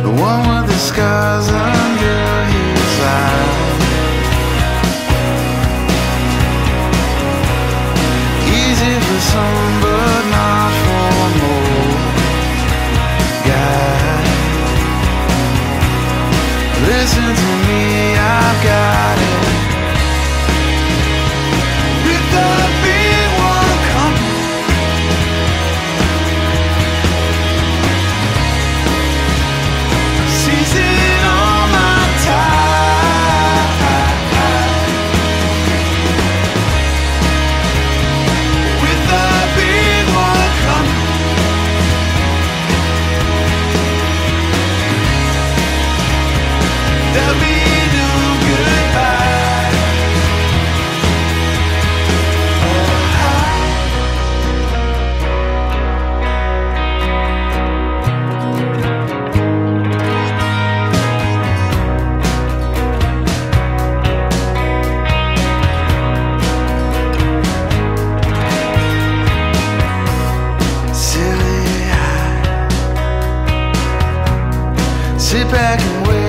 the one with the scars under his eyes. Easy for some, but not for most guys. Listen to me, I've got it. With the big one coming, seizing all my time. With the big one coming, there'll be no goodbye. Silly, sit back and wait.